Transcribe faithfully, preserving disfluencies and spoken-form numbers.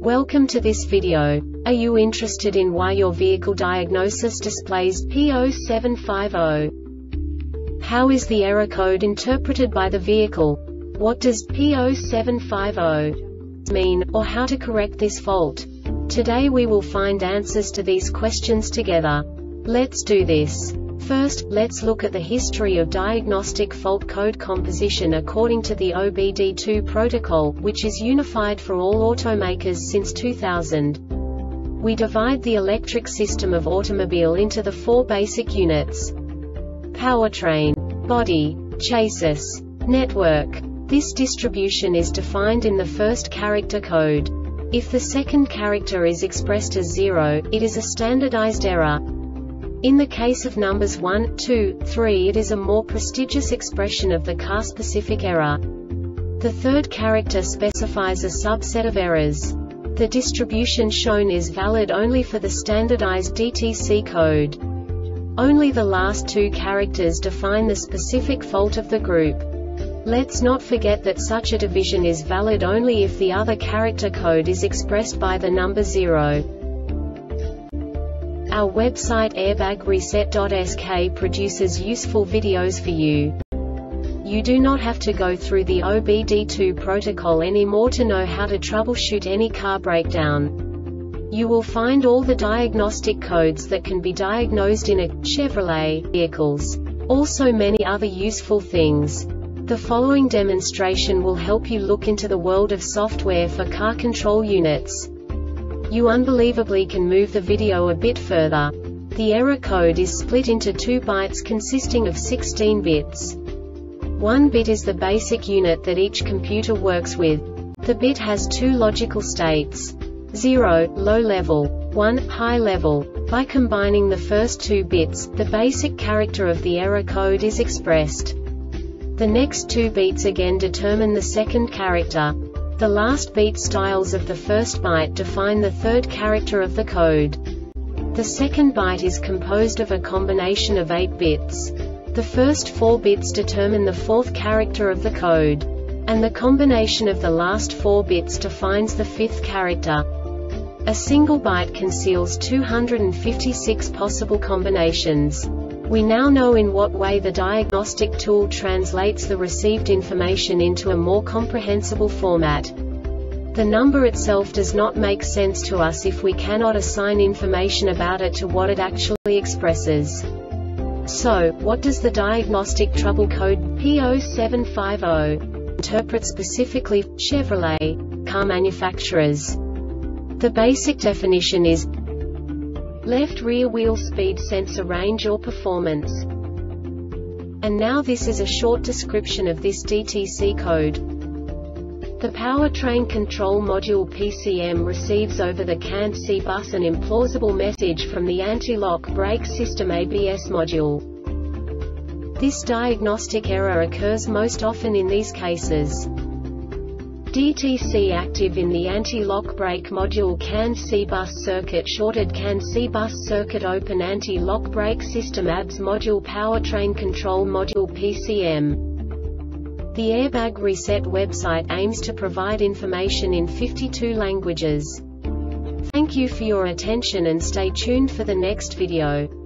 Welcome to this video. Are you interested in why your vehicle diagnosis displays P zero seven five zero? How is the error code interpreted by the vehicle? What does P zero seven five zero mean, or how to correct this fault? Today we will find answers to these questions together. Let's do this. First, let's look at the history of diagnostic fault code composition according to the O B D two protocol, which is unified for all automakers since two thousand. We divide the electric system of automobile into the four basic units: powertrain, body, chassis, network. This distribution is defined in the first character code. If the second character is expressed as zero, it is a standardized error. In the case of numbers one, two, three, it is a more prestigious expression of the car-specific error. The third character specifies a subset of errors. The distribution shown is valid only for the standardized D T C code. Only the last two characters define the specific fault of the group. Let's not forget that such a division is valid only if the other character code is expressed by the number zero. Our website airbag reset dot S K produces useful videos for you. You do not have to go through the O B D two protocol anymore to know how to troubleshoot any car breakdown. You will find all the diagnostic codes that can be diagnosed in a Chevrolet vehicles. Also many other useful things. The following demonstration will help you look into the world of software for car control units. You unbelievably can move the video a bit further. The error code is split into two bytes consisting of sixteen bits. One bit is the basic unit that each computer works with. The bit has two logical states: zero, low level, one, high level. By combining the first two bits, the basic character of the error code is expressed. The next two bits again determine the second character. The last beat styles of the first byte define the third character of the code. The second byte is composed of a combination of eight bits. The first four bits determine the fourth character of the code. And the combination of the last four bits defines the fifth character. A single byte conceals two hundred fifty-six possible combinations. We now know in what way the diagnostic tool translates the received information into a more comprehensible format. The number itself does not make sense to us if we cannot assign information about it to what it actually expresses. So, what does the diagnostic trouble code P zero seven five zero interpret specifically for Chevrolet car manufacturers? The basic definition is left rear wheel speed sensor range or performance. And now this is a short description of this D T C code. The powertrain control module P C M receives over the C A N C bus an implausible message from the anti-lock brake system A B S module. This diagnostic error occurs most often in these cases: D T C active in the anti-lock brake module, C A N C bus circuit shorted, C A N C bus circuit open, anti-lock brake system A B S module, powertrain control module P C M. The Airbag Reset website aims to provide information in fifty-two languages. Thank you for your attention and stay tuned for the next video.